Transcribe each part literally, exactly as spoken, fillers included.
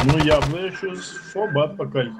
Nu, jābliež uz fobu atpakaļ.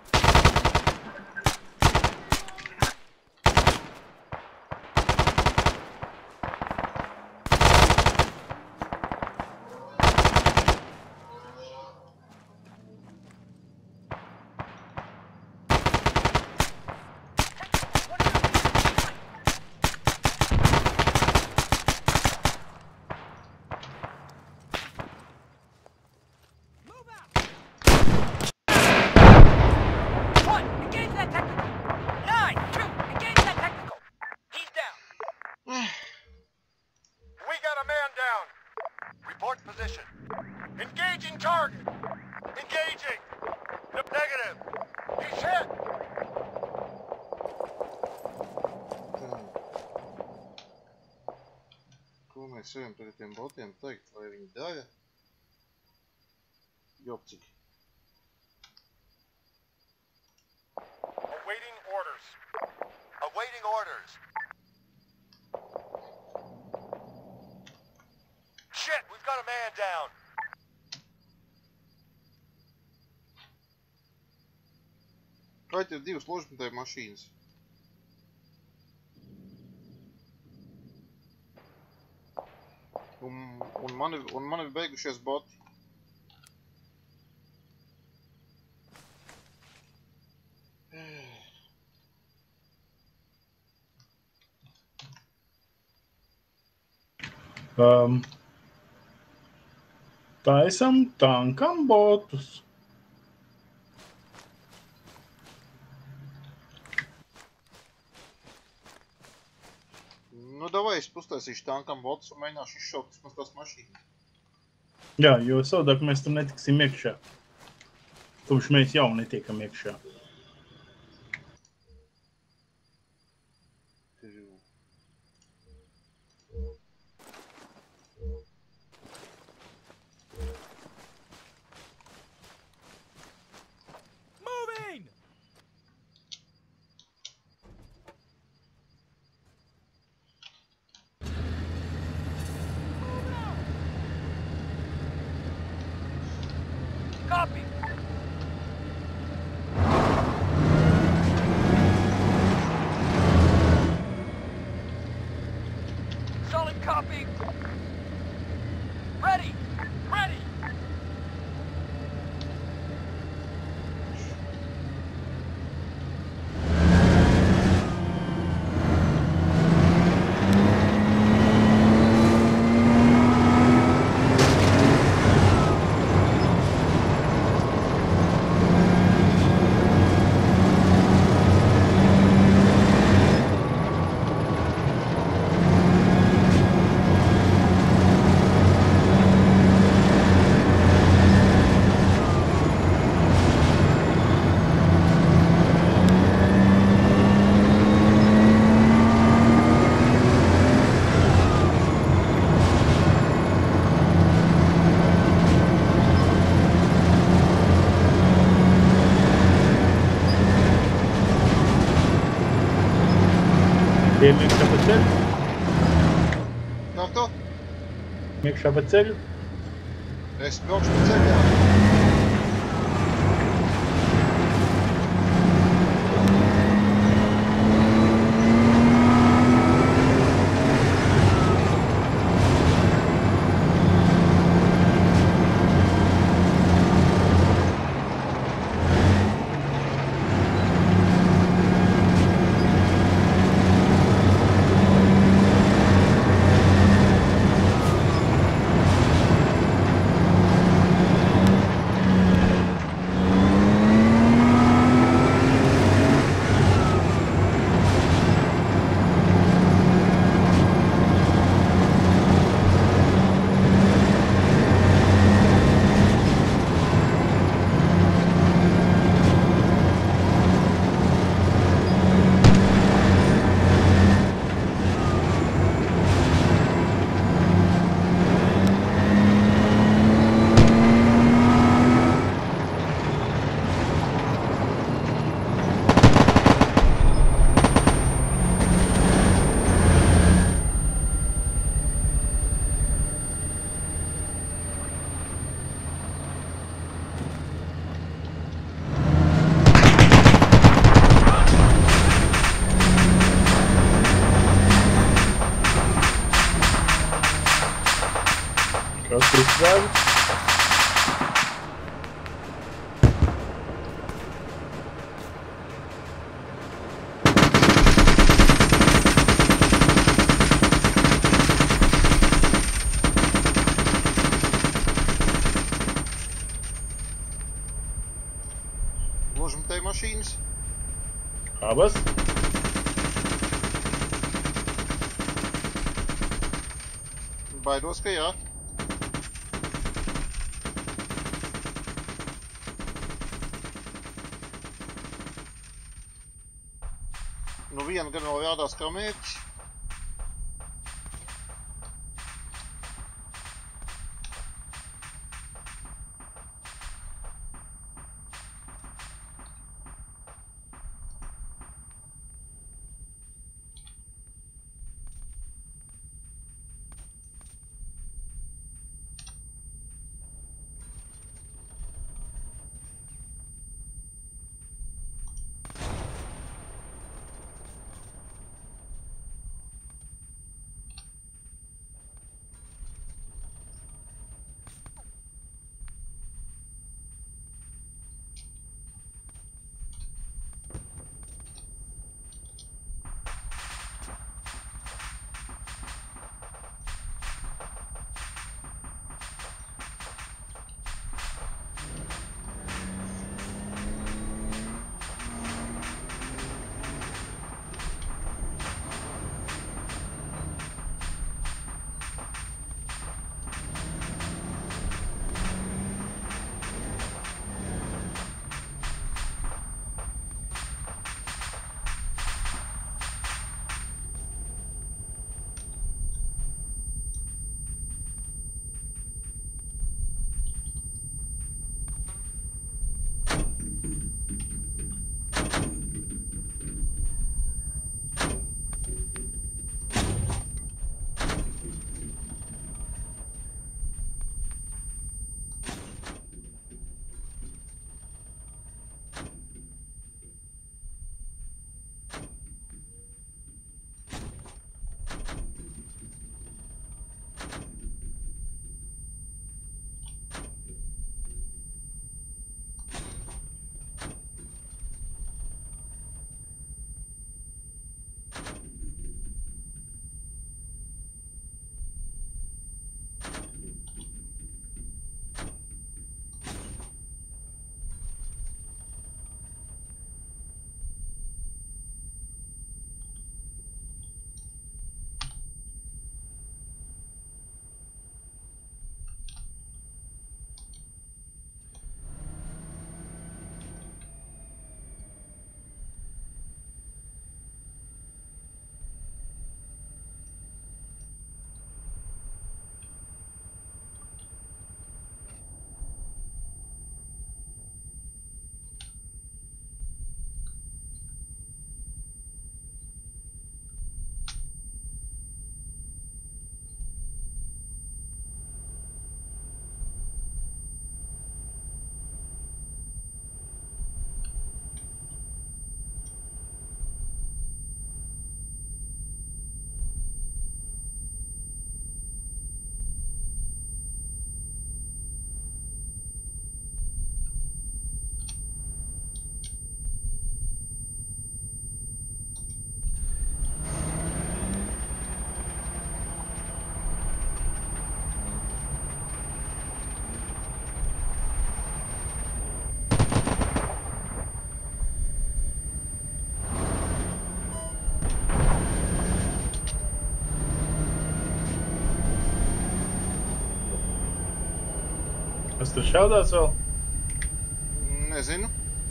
Mēs varam tagad tiem botiem teikt, lai viņi dara. Jopcik. Awaiting orders. Awaiting orders. Shit, we've got a man down. Vai tev divas ložmetēju mašīnas? Un, un, mani, un mani ir beigušies boti. Um, taisam tankam botus. Nu, davai, es uztaisīšu tankam botus un mēģināšu izšaukt vismaz tās mašīnas. Jā, jo savādāk mēs tur netiksim iekšā. Kopš mēs jau netiekam iekšā. Copy. Solid copy. Ready. Ready. Tiem iekšā pa ceļu. Kā to? Iekšā pa ceļu. Es braukšu pa ceļu, jā. Ložam te mašīnas. Abas? Baidos, ka jā. Nu viena gan vēl jādās kā mērķis. Kas tur šaudās vēl? Nezinu.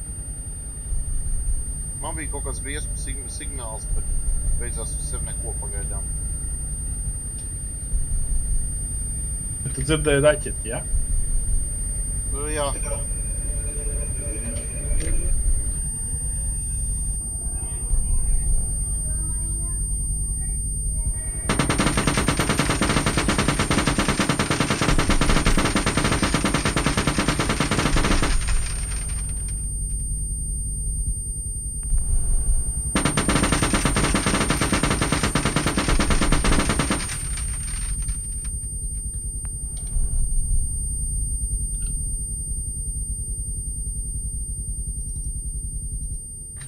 Man bija kaut kāds briesmu signāls, bet beidzās uz sevi neko pagaidām. Tu dzirdēji raķeti, ja? Jā.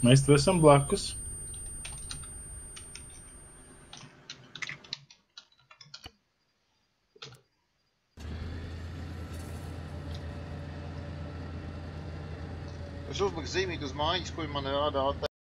Mēs tur esam blakus. Es uzliku zīmīt uz mājiņas, ko man rādā